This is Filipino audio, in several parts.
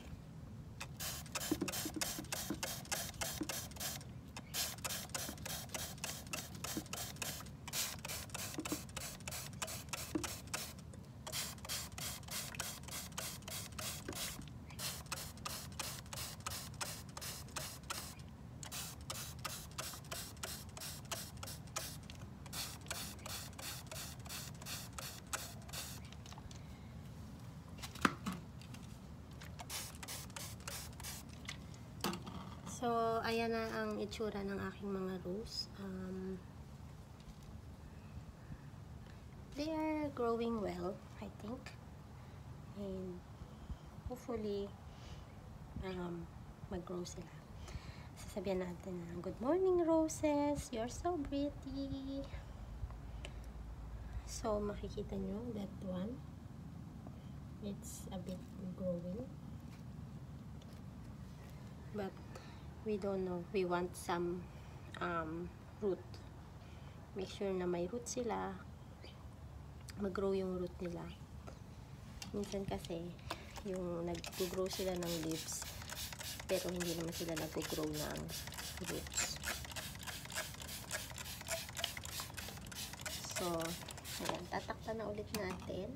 So, ayan na ang itsura ng aking mga rose. They are growing well, I think. And hopefully, mag-grow sila. Sasabihan natin na, good morning roses, you're so pretty. So, makikita nyo that one. It's a bit growing. But, we don't know. We want some root. Make sure na may root sila. Mag-grow yung root nila. Minsan kasi, yung nag-grow sila ng leaves, pero hindi naman sila nag-grow ng roots. So, ayan. Tatakpan na ulit natin.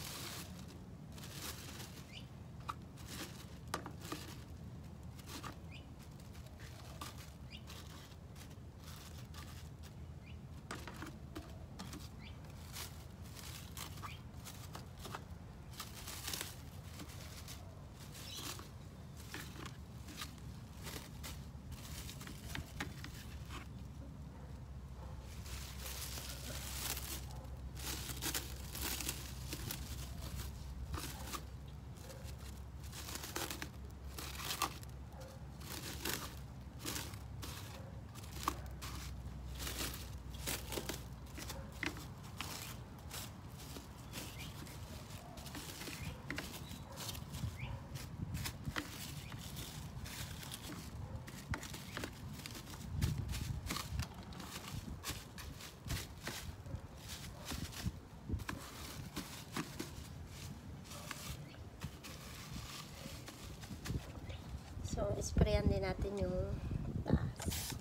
So, sprayan din natin yung taas.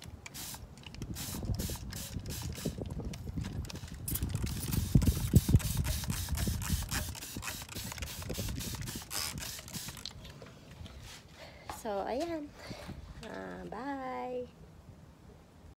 So, ayan. Bye!